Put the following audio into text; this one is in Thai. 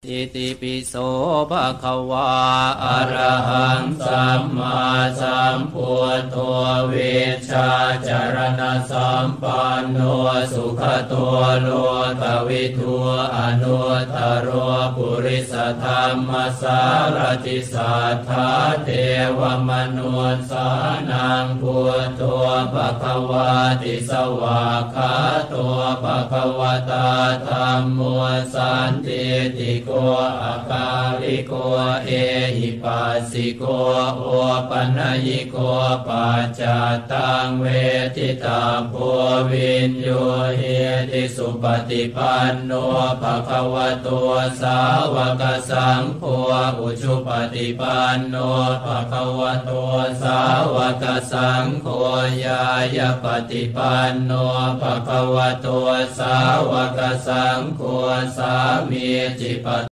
อิติปิโสภะคะวาอะระหังสัมมาสัมพุทโธวิชชาจารณะสัมปันโนสุขตัวโลกวิทูอนุตตรปุริสธรรมสารติสัทธาเทวมนุสสานังพุทโธภะคะวาติสวากขาโตภะคะวตาธัมโมสันติติโกอาคาลิโกเอหิปัสสิโกโอปัญญิโกปัจจตังเวทิตาโพวินโยเฮติสุปฏิปันโนภะคะวะโตสาวกสังโฆอุชุปฏิปันโนภะคะวะโตสาวกสังโฆญาญาปฏิปันโนภะคะวะโตสาวกสังโฆสามีจิป